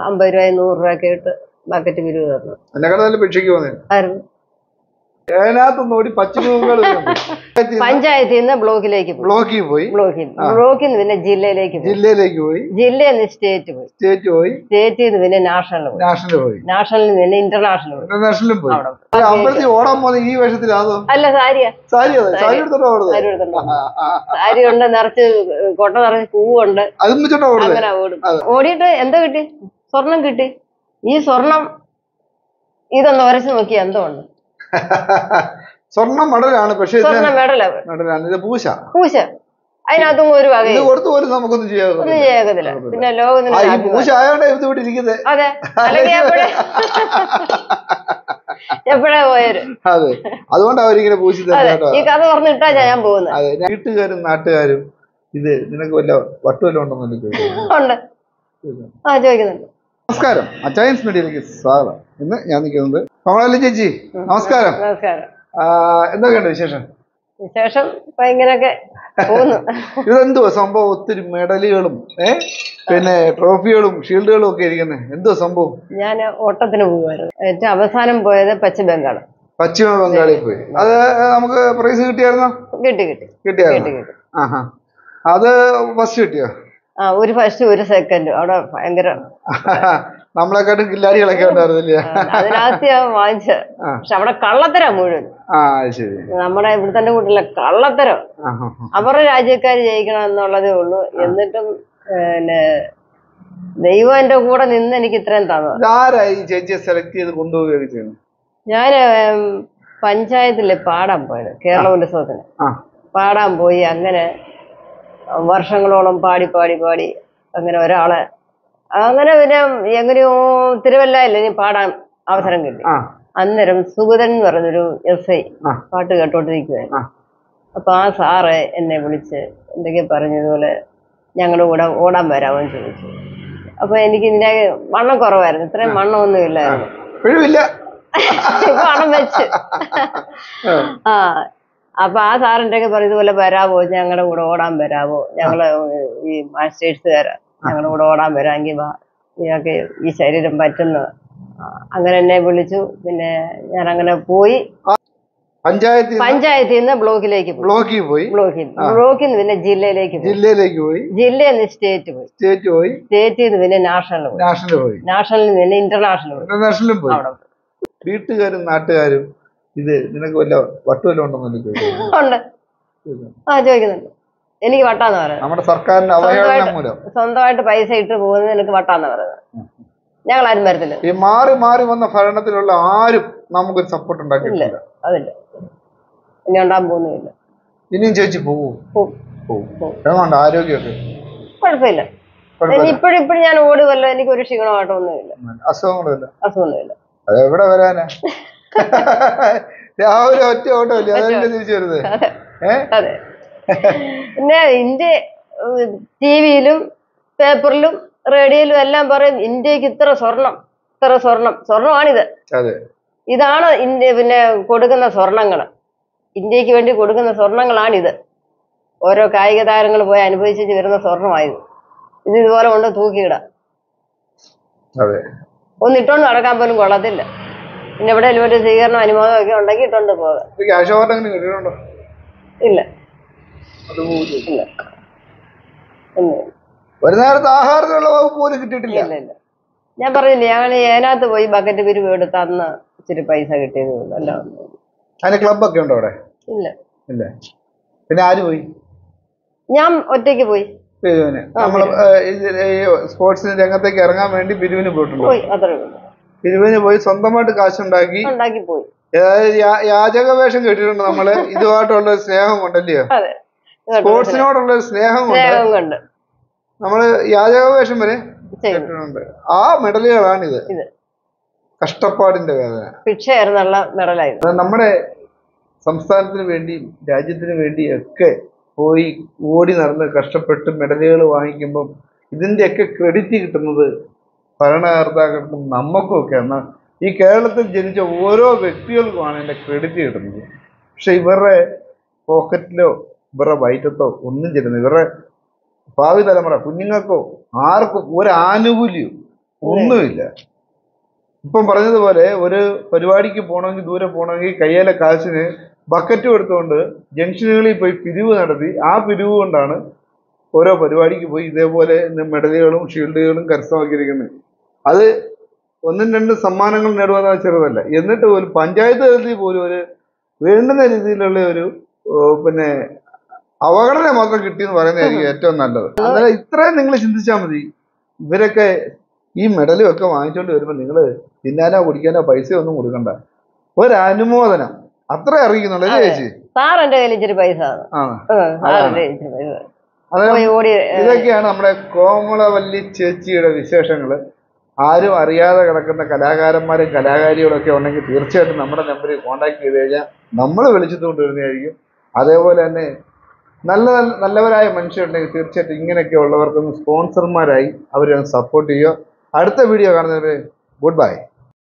50 രൂപ 100 രൂപയൊക്കെ ഇട്ട് ബക്കറ്റ് പിരിവ് തരണം. ആയിരുന്നു. പഞ്ചായത്തിൽ നിന്ന് ബ്ലോക്കിലേക്ക് പോയി. ബ്ലോക്കിൽ നിന്ന് പിന്നെ ജില്ലയിലേക്ക് പോയി. ജില്ലയിൽ നിന്ന് സ്റ്റേറ്റ് പോയി. സ്റ്റേറ്റിൽ നിന്ന് പിന്നെ നാഷണലിൽ പോയി. നാഷണലിൽ നിന്ന് പിന്നെ ഇന്റർനാഷണലും പോയി. അല്ല, സാരി ഉണ്ട്, നിറച്ച് കൊട്ട നിറച്ച് പൂവുണ്ട്. അങ്ങനെ ഓടിയിട്ട് എന്താ കിട്ടി? സ്വർണം കിട്ടി. ഈ സ്വർണം ഇതൊന്ന് ഉരച്ചു നോക്കി എന്തോ ഉണ്ട്. സ്വർണം മെഡലാണ്. പക്ഷേ മെഡലാണ്. പൂശ അതിനകത്തും ഒരു വക നമുക്കൊന്നും ചെയ്യാകത്തില്ല. പിന്നെ ലോകത്തിന് അതെ, അല്ലെങ്കിൽ എപ്പോഴാ പോയൊരു. അതെ, അതുകൊണ്ട് അവരിങ്ങനെ പൂശി. ഈ കഥ പറഞ്ഞിട്ടാ ഞാൻ പോകുന്നത്. വീട്ടുകാരും നാട്ടുകാരും ഇത് നിനക്ക് വല്ല വട്ടുവല്ല ഉണ്ടെന്ന് ഉണ്ട്. ചോദിക്കുന്നുണ്ട്. നമസ്കാരം, അച്ചായൻസ് മീഡിയയിലേക്ക് സ്വാഗതം. ഇന്ന് ഞാൻ നിൽക്കുന്നത് കമലാലി ചേച്ചി. നമസ്കാരം. എന്തൊക്കെയുണ്ട് വിശേഷം? ഇങ്ങനെയൊക്കെ പോകുന്നു. ഇതെന്തുവാ സംഭവം? ഒത്തിരി മെഡലുകളും പിന്നെ ട്രോഫികളും ഷീൽഡുകളും ഒക്കെ ഇരിക്കുന്നത്. എന്തുവാ സംഭവം? ഞാൻ ഓട്ടത്തിന് പോകുമായിരുന്നു. ഏറ്റവും അവസാനം പോയത് പശ്ചിമ ബംഗാളിൽ പോയി. അത് നമുക്ക് പ്രൈസ് കിട്ടിയായിരുന്നോ? കിട്ടിയായിരുന്നു. അത് ഫസ്റ്റ് കിട്ടിയോ? ഒരു ഫസ്റ്റ് ഒരു സെക്കൻഡ്. അവിടെ ഭയങ്കര നമ്മളെക്കാട്ടും കില്ലാടികളൊക്കെ ഉണ്ടായിരുന്നില്ല. അതിനകത്ത് ഞാൻ വാങ്ങിച്ചത്. പക്ഷെ അവിടെ കള്ളത്തരം മുഴുവൻ. നമ്മുടെ ഇവിടുത്തെ കൂട്ടിലെ കള്ളത്തരം. അവരുടെ രാജ്യക്കാർ ജയിക്കണം എന്നുള്ളതേ ഉള്ളൂ. എന്നിട്ടും പിന്നെ ദൈവം എന്റെ കൂടെ നിന്ന് എനിക്ക് ഇത്രയും തന്നു. ഞാന് പഞ്ചായത്തില് പാടാൻ പോയത്. കേരള ഉത്സവത്തിന് പാടാൻ പോയി. അങ്ങനെ വർഷങ്ങളോളം പാടി അങ്ങനെ ഒരാളെ അങ്ങനെ പിന്നെ എങ്ങനെയോ തിരുവല്ലയില്ല ഇനി പാടാൻ അവസരം കിട്ടി. അന്നേരം സുഗതൻ എന്ന് പറഞ്ഞൊരു SI പാട്ട് കേട്ടോണ്ടിരിക്കുവായിരുന്നു. അപ്പൊ ആ സാറ് എന്നെ വിളിച്ച് എന്തൊക്കെ പറഞ്ഞതുപോലെ ഞങ്ങളുടെ കൂടെ ഓടാൻ വരാമെന്ന് ചോദിച്ചു. അപ്പൊ എനിക്ക് ഇതിന്റെ വണ്ണം കുറവായിരുന്നു. ഇത്രയും വണ്ണമൊന്നും ഇല്ലായിരുന്നു. വണ്ണം വെച്ച് അപ്പൊ ആ സാറിന്റെ ഒക്കെ പറയും ഇതുപോലെ വരാവോ, ഞങ്ങളുടെ കൂടെ ഓടാൻ വരാവോ, ഞങ്ങള് ഈ മാസ്റ്റേഴ്സുകാരാ, ഞങ്ങളുടെ കൂടെ ഓടാൻ വരാമെങ്കിൽ വാ, ഞങ്ങൾക്ക് ഈ ശരീരം പറ്റുന്ന. അങ്ങനെ എന്നെ വിളിച്ചു. പിന്നെ ഞാൻ അങ്ങനെ പോയി. പഞ്ചായത്തിൽ നിന്ന് ബ്ലോക്കിൽ പോയി. ബ്ലോക്കിൽ നിന്ന് പിന്നെ ജില്ലയിലേക്ക് പോയി. ജില്ലയിൽ നിന്ന് സ്റ്റേറ്റ് പോയി. സ്റ്റേറ്റിൽ നിന്ന് പിന്നെ നാഷണലിൽ പോയി. നാഷണലിൽ നിന്ന് പിന്നെ ഇന്റർനാഷണലും പോയി. വീട്ടുകാരും നാട്ടുകാരും ഇത് നിനക്ക് വല്ല വട്ടുവല്ല ഉണ്ടെന്ന് ഉണ്ട്. ചോദിക്കുന്നുണ്ട്. എനിക്ക് വട്ടാന്ന് പറയുന്നത് നമ്മുടെ സർക്കാരിന്റെ അവഹേളനം മൂലം സ്വന്തമായിട്ട് പൈസ ഇട്ട് പോകുന്നത് എനിക്ക് വട്ടാന്ന് പറയുന്നത്. ഞങ്ങൾ ആരും വരത്തില്ല. ഈ മാറി വന്ന ഭരണത്തിലുള്ള ആരും നമുക്കൊരു സപ്പോർട്ട് ഉണ്ടാക്കിയിട്ടില്ല. അതില്ല, ഇനി ഉണ്ടാകാൻ പോകുന്നില്ല. ഇനിയും ചേച്ചി പോവും. ആരോഗ്യമൊക്കെ കുഴപ്പമില്ല. ഇപ്പോഴും ഞാൻ ഓടുമല്ലോ. എനിക്ക് ഒരു ക്ഷീണമായിട്ടൊന്നുമില്ല. അസുഖമൊന്നുമില്ല. അതെവിടെ വരാനാ? രാവിലെ ഒറ്റ ഓട്ടമല്ലേ അതല്ലേ തിരിച്ചു വരുന്നത്? അതെ. പിന്നെ ഇന്ത്യ ടിവിയിലും പേപ്പറിലും റേഡിയോയിലും എല്ലാം പറയും ഇന്ത്യക്ക് ഇത്ര സ്വർണമാണിത്. ഇതാണ് ഇന്ത്യ പിന്നെ കൊടുക്കുന്ന സ്വർണങ്ങൾ. ഇന്ത്യക്ക് വേണ്ടി കൊടുക്കുന്ന സ്വർണങ്ങളാണിത്. ഓരോ കായിക താരങ്ങൾ പോയി അനുഭവിച്ചിട്ട് വരുന്ന സ്വർണമായത്. ഇതുപോലെ കൊണ്ട് തൂക്കിയിടാം. ഒന്നിട്ടോണ്ട് നടക്കാൻ പോലും കൊള്ളത്തില്ല. പിന്നെ ഇവിടെ ഒരു സ്വീകരണം അനുമോദം ഒക്കെ ഉണ്ടെങ്കിൽ ഇട്ടോണ്ട് പോകാം. ഇല്ല. ഒരു നേരത്തെ ആഹാരത്തിനുള്ള വകുപ്പ് പോലും കിട്ടിയിട്ടില്ല. ഇല്ല. ഞാൻ പറഞ്ഞില്ലേ, ഞങ്ങൾ അതിനകത്ത് പോയി ബക്കറ്റ് പിരിവ് എടുത്ത് അന്ന് ഇച്ചിരി പൈസ കിട്ടിയത് അല്ല. അതിന് ക്ലബൊക്കെ ഉണ്ടോ അവിടെ? ഇല്ല. പിന്നെ ആര് പോയി? ഞാൻ ഒറ്റയ്ക്ക് പോയി. നമ്മള് സ്പോർട്സിന് രംഗത്തേക്ക് ഇറങ്ങാൻ വേണ്ടി പിരിവിന് പോയിട്ടുണ്ടോ? പിരിവിന് പോയി സ്വന്തമായിട്ട് കാശുണ്ടാക്കി പോയി. യാചക വേഷം കേട്ടിട്ടുണ്ട് നമ്മള്. ഇതുമായിട്ടുള്ള സ്നേഹം കൊണ്ടല്ലയോ? സ്പോർട്സിനോടുള്ള സ്നേഹം കൊണ്ട് നമ്മള് യാചക വേഷം വരെ കേട്ടിട്ടുണ്ട്. ആ മെഡലുകളാണിത്. കഷ്ടപ്പാടിന്റെ വേദന. ഭിക്ഷയായിരുന്നുള്ള മെഡലായിരുന്നു. നമ്മുടെ സംസ്ഥാനത്തിന് വേണ്ടിയും രാജ്യത്തിന് വേണ്ടിയും ഒക്കെ പോയി ഓടി നടന്ന് കഷ്ടപ്പെട്ട് മെഡലുകൾ വാങ്ങിക്കുമ്പം ഇതിൻ്റെയൊക്കെ ക്രെഡിറ്റ് കിട്ടുന്നത് ഭരണകർത്താക്കൾക്കും നമുക്കും ഒക്കെ. എന്നാൽ ഈ കേരളത്തിൽ ജനിച്ച ഓരോ വ്യക്തികൾക്കുമാണ് ഇതിൻ്റെ ക്രെഡിറ്റ് കിട്ടുന്നത്. പക്ഷെ ഇവരുടെ പോക്കറ്റിലോ ഇവരുടെ വയറ്റത്തോ ഒന്നും ചെല്ലുന്നില്ല. ഇവരുടെ ഭാവി തലമുറ കുഞ്ഞുങ്ങൾക്കോ ആർക്കും ഒരു ആനുകൂല്യവും ഒന്നുമില്ല. ഇപ്പം പറഞ്ഞതുപോലെ ഒരു പരിപാടിക്ക് പോകണമെങ്കിൽ ദൂരെ പോകണമെങ്കിൽ കയ്യിലെ കാശിന് ബക്കറ്റും എടുത്തുകൊണ്ട് ജംഗ്ഷനുകളിൽ പോയി പിരിവ് നടത്തി ആ പിരിവ് കൊണ്ടാണ് ഓരോ പരിപാടിക്ക് പോയി ഇതേപോലെ മെഡലുകളും ഷീൽഡുകളും കരസ്ഥമാക്കിയിരിക്കുന്നത്. അത് 1-2 സമ്മാനങ്ങൾ നേടുവാൻ ചെറുതല്ല. എന്നിട്ട് പോലും പഞ്ചായത്ത് തലത്തിൽ പോലും ഒരു വേണ്ടുന്ന രീതിയിലുള്ള ഒരു പിന്നെ അവഗണന മാത്രം കിട്ടിയെന്ന് പറയുന്നതായിരിക്കും ഏറ്റവും നല്ലത്. അന്നേരം ഇത്രയും നിങ്ങൾ ചിന്തിച്ചാൽ മതി. ഇവരൊക്കെ ഈ മെഡലും ഒക്കെ വാങ്ങിച്ചുകൊണ്ട് വരുമ്പോൾ നിങ്ങൾ തിന്നാനോ കുടിക്കാനോ പൈസ ഒന്നും കൊടുക്കണ്ട, ഒരനുമോദനം അത്ര അറിയിക്കുന്നുള്ളൂ ചേച്ചി. സാർ എന്റെ കയ്യിൽ ഇച്ചിരി പൈസ ഇതൊക്കെയാണ് നമ്മുടെ കോമളവല്ലി ചേച്ചിയുടെ വിശേഷങ്ങള്. ആരും അറിയാതെ കിടക്കുന്ന കലാകാരന്മാരും കലാകാരികളും ഒക്കെ ഉണ്ടെങ്കിൽ തീർച്ചയായിട്ടും നമ്മുടെ നമ്പറിൽ കോൺടാക്ട് ചെയ്ത് കഴിഞ്ഞാൽ നമ്മൾ വിളിച്ചതുകൊണ്ട് വരുന്നതായിരിക്കും. അതേപോലെ തന്നെ നല്ലവരായ മനുഷ്യരുണ്ടെങ്കിൽ തീർച്ചയായിട്ടും ഇങ്ങനെയൊക്കെ ഉള്ളവർക്കൊന്ന് സ്പോൺസർമാരായി അവരെ സപ്പോർട്ട് ചെയ്യുക. അടുത്ത വീഡിയോ കാണുന്നവരെ ഗുഡ് ബൈ.